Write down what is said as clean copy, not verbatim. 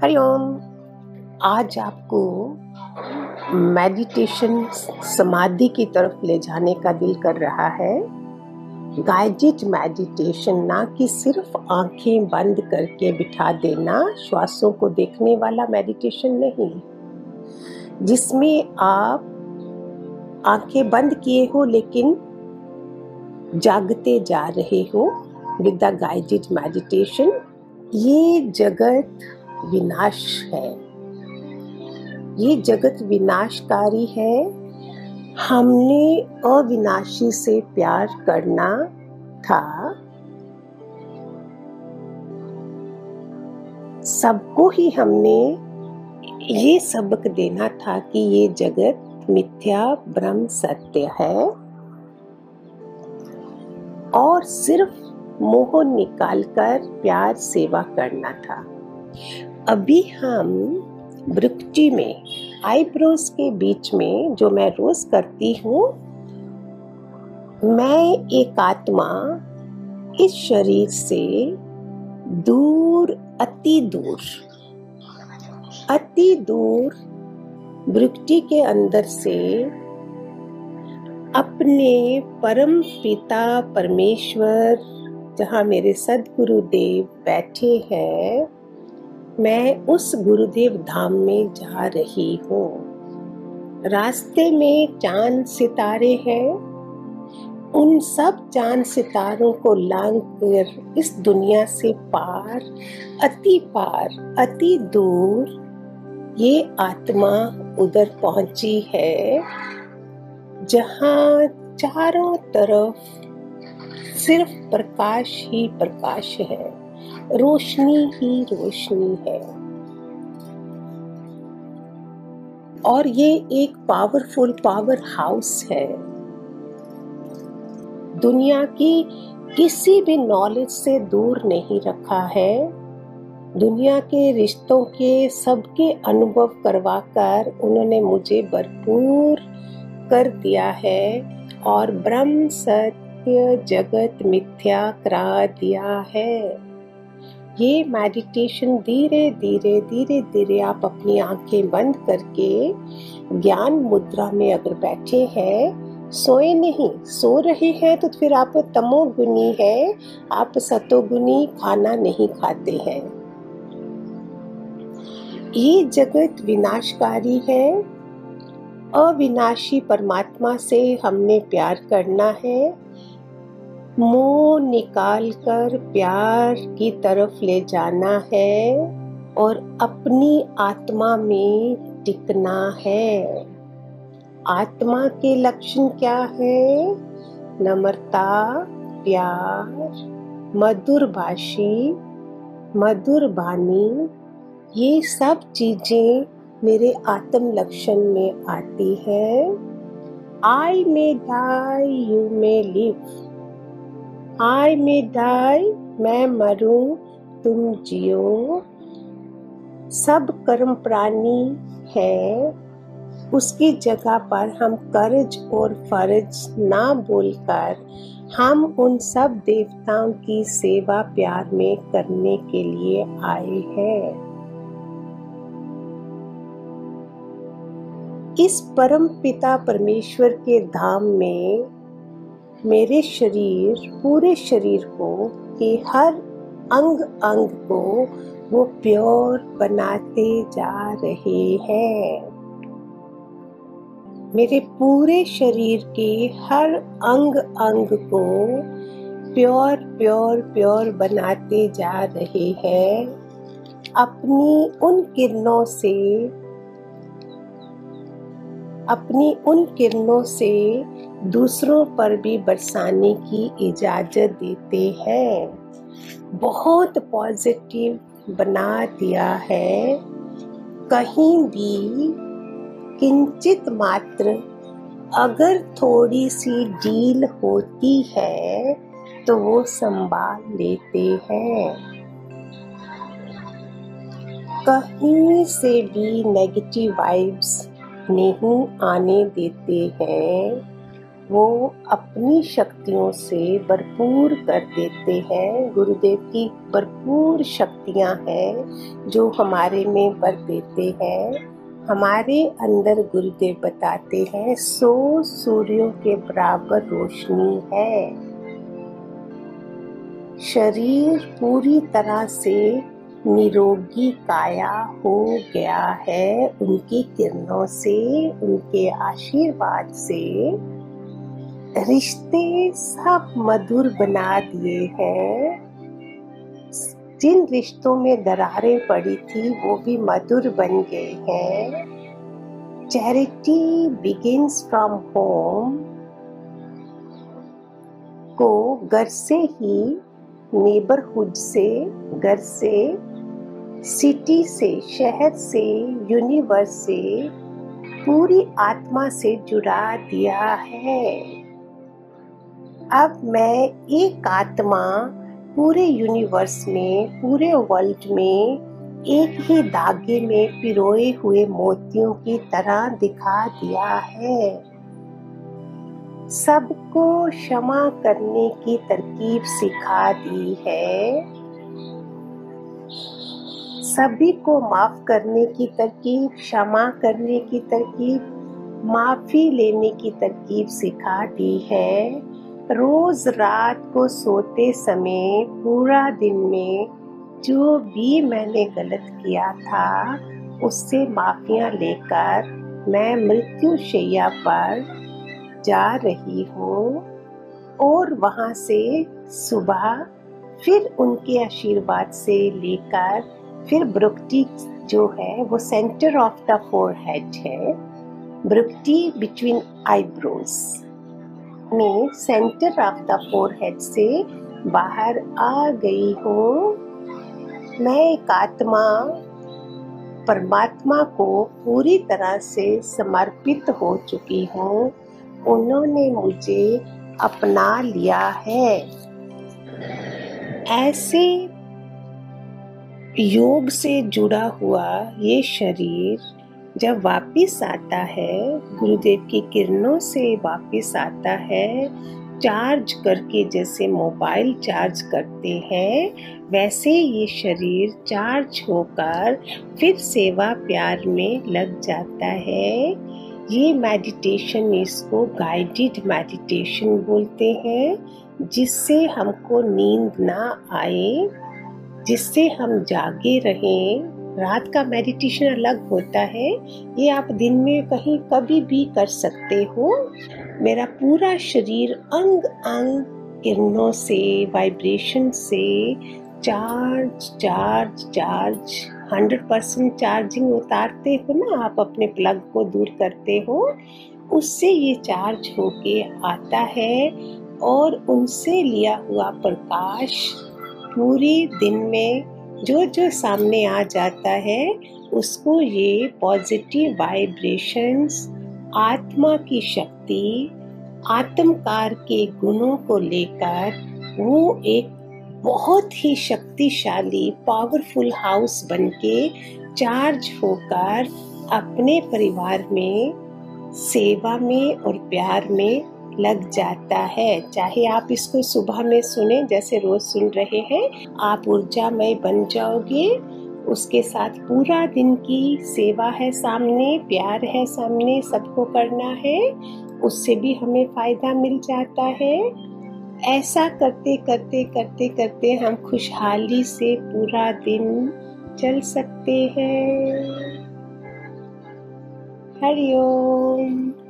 हरिओम। आज आपको मेडिटेशन समाधि की तरफ ले जाने का दिल कर रहा है। गाइडेड मेडिटेशन, ना कि सिर्फ आंखें बंद करके बिठा देना, श्वासों को देखने वाला मेडिटेशन नहीं, जिसमें आप आंखें बंद किए हो लेकिन जागते जा रहे हो विद द गाइडेड मेडिटेशन। ये जगत विनाश है, ये जगत विनाशकारी है। हमने अविनाशी से प्यार करना था। सबको ही हमने ये सबक देना था कि ये जगत मिथ्या ब्रह्म सत्य है, और सिर्फ मोह निकालकर प्यार सेवा करना था। अभी हम भ्रुकुटी में, आईब्रोज के बीच में, जो मैं रोज करती हूँ, मैं एक आत्मा इस शरीर से दूर, अति दूर भ्रुकुटी के अंदर से अपने परम पिता परमेश्वर, जहाँ मेरे सद्गुरुदेव बैठे हैं, मैं उस गुरुदेव धाम में जा रही हूँ। रास्ते में चांद सितारे हैं, उन सब चांद सितारों को लांघकर इस दुनिया से पार, अति दूर ये आत्मा उधर पहुंची है, जहाँ चारों तरफ सिर्फ प्रकाश ही प्रकाश है, रोशनी ही रोशनी है। और ये एक पावरफुल पावर हाउस है। दुनिया की किसी भी नॉलेज से दूर नहीं रखा है। दुनिया के रिश्तों के सबके अनुभव करवाकर उन्होंने मुझे भरपूर कर दिया है, और ब्रह्म सत्य जगत मिथ्या करा दिया है। ये मेडिटेशन धीरे धीरे आप अपनी आंखें बंद करके ज्ञान मुद्रा में अगर बैठे हैं, सोए नहीं, सो रहे हैं तो फिर आप तमोगुनी है, आप सतोगुनी खाना नहीं खाते हैं। ये जगत विनाशकारी है। अविनाशी परमात्मा से हमने प्यार करना है, मोह निकाल कर प्यार की तरफ ले जाना है, और अपनी आत्मा में टिकना है। आत्मा के लक्षण क्या है? नम्रता, प्यार, मधुर भाषी, मधुर वाणी, ये सब चीजें मेरे आत्म लक्षण में आती है। I may die, you may live. I may die, मैं मरूं, तुम जियो। सब कर्म प्राणी है, उसकी जगह पर हम कर्ज और फर्ज ना बोलकर हम उन सब देवताओं की सेवा प्यार में करने के लिए आए हैं। इस परम पिता परमेश्वर के धाम में मेरे शरीर, पूरे शरीर को, के हर अंग अंग को वो प्योर बनाते जा रहे हैं। मेरे पूरे शरीर के हर अंग अंग को प्योर बनाते जा रहे हैं। अपनी उन किरणों से दूसरों पर भी बरसाने की इजाजत देते हैं। बहुत पॉजिटिव बना दिया है। कहीं भी किंचित मात्र अगर थोड़ी सी ढील होती है तो वो संभाल लेते हैं। कहीं से भी नेगेटिव वाइब्स नहीं आने देते हैं। वो अपनी शक्तियों से भरपूर कर देते हैं। गुरुदेव की भरपूर शक्तियाँ हैं जो हमारे में भर देते हैं। हमारे अंदर गुरुदेव बताते हैं 100 सूर्यों के बराबर रोशनी है। शरीर पूरी तरह से निरोगी काया हो गया है उनकी किरणों से, उनके आशीर्वाद से। रिश्ते सब मधुर बना दिए हैं। जिन रिश्तों में दरारें पड़ी थी वो भी मधुर बन गए हैं। चैरिटी बिगिंस फ्रॉम होम को घर से ही, नेबरहुड से, घर से, सिटी से, शहर से, यूनिवर्स से, पूरी आत्मा से जुड़ा दिया है। अब मैं एक आत्मा पूरे यूनिवर्स में, पूरे वर्ल्ड में एक ही धागे में पिरोए हुए मोतियों की तरह दिखा दिया है। सबको क्षमा करने की तरकीब सिखा दी है। सभी को माफ करने की तरकीब, क्षमा करने की तरकीब, माफी लेने की तरकीब सिखा दी है। रोज रात को सोते समय, पूरा दिन में जो भी मैंने गलत किया था उससे माफियाँ लेकर मैं मृत्युशैया पर जा रही हूँ और वहाँ से सुबह फिर उनके आशीर्वाद से लेकर फिर ब्रुक्टी जो है वो सेंटर ऑफ द फोरहेड है, ब्रुक्टी बिटवीन आईब्रोज में सेंटर ऑफ द फोरहेड से बाहर आ गई हूँ। मैं एक आत्मा परमात्मा को पूरी तरह से समर्पित हो चुकी हूँ। उन्होंने मुझे अपना लिया है। ऐसे योग से जुड़ा हुआ ये शरीर जब वापिस आता है, गुरुदेव की किरणों से वापिस आता है, चार्ज करके, जैसे मोबाइल चार्ज करते हैं वैसे ये शरीर चार्ज होकर फिर सेवा प्यार में लग जाता है। ये मेडिटेशन, इसको गाइडेड मेडिटेशन बोलते हैं, जिससे हमको नींद ना आए, जिससे हम जागे रहें। रात का मेडिटेशन अलग होता है, ये आप दिन में कहीं कभी भी कर सकते हो। मेरा पूरा शरीर अंग अंग किरणों से, वाइब्रेशन से चार्ज चार्ज चार्ज 100% चार्जिंग उतारते हो ना आप, अपने प्लग को दूर करते हो, उससे ये चार्ज होके आता है और उनसे लिया हुआ प्रकाश पूरे दिन में जो जो सामने आ जाता है उसको ये पॉजिटिव वाइब्रेशंस, आत्मा की शक्ति, आत्मकार के गुणों को लेकर वो एक बहुत ही शक्तिशाली पावरफुल हाउस बनके चार्ज होकर अपने परिवार में सेवा में और प्यार में लग जाता है। चाहे आप इसको सुबह में सुने जैसे रोज सुन रहे हैं, आप ऊर्जामय बन जाओगे। उसके साथ पूरा दिन की सेवा है सामने, प्यार है सामने, सबको करना है, उससे भी हमें फायदा मिल जाता है। ऐसा करते करते करते करते हम खुशहाली से पूरा दिन चल सकते हैं। हरि ओम।